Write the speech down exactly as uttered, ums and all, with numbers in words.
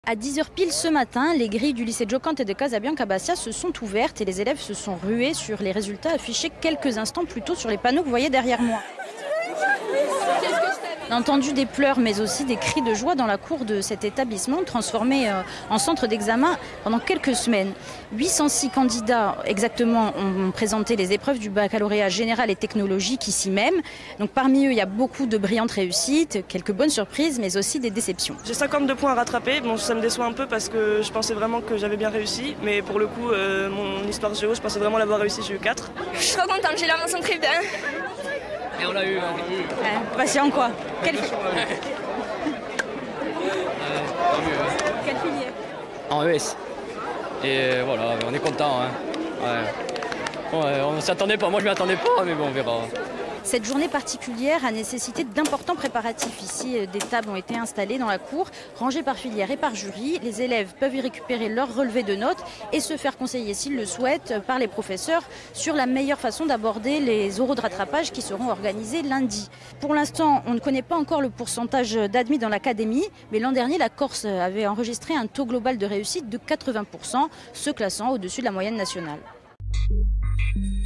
À dix heures pile ce matin, les grilles du lycée Giocante de Casabianca Bastia se sont ouvertes et les élèves se sont rués sur les résultats affichés quelques instants plus tôt sur les panneaux que vous voyez derrière moi. On a entendu des pleurs mais aussi des cris de joie dans la cour de cet établissement transformé en centre d'examen pendant quelques semaines. huit cent six candidats exactement ont présenté les épreuves du baccalauréat général et technologique ici même. Donc parmi eux, il y a beaucoup de brillantes réussites, quelques bonnes surprises mais aussi des déceptions. J'ai cinquante-deux points à rattraper, bon, ça me déçoit un peu parce que je pensais vraiment que j'avais bien réussi. Mais pour le coup, euh, mon histoire géo, je pensais vraiment l'avoir réussi, j'ai eu quatre. Je suis trop contente, j'ai la mention très bien. Et on l'a eu, on l'a eu. Ouais, patient quoi. Quelle, euh, Quelle filière? En E S. Et voilà, on est content. Hein. Ouais. Ouais, on ne s'y attendait pas, moi je m'y attendais pas, mais bon, on verra. Cette journée particulière a nécessité d'importants préparatifs. Ici, des tables ont été installées dans la cour, rangées par filière et par jury. Les élèves peuvent y récupérer leur relevé de notes et se faire conseiller, s'ils le souhaitent, par les professeurs sur la meilleure façon d'aborder les oraux de rattrapage qui seront organisés lundi. Pour l'instant, on ne connaît pas encore le pourcentage d'admis dans l'académie, mais l'an dernier, la Corse avait enregistré un taux global de réussite de quatre-vingts pour cent, se classant au-dessus de la moyenne nationale.